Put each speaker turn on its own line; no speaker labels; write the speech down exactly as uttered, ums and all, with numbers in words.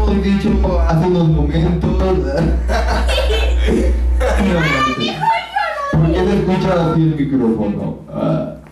habíamos dicho hace unos momentos. No, ¿por qué se escucha así el micrófono? Ah.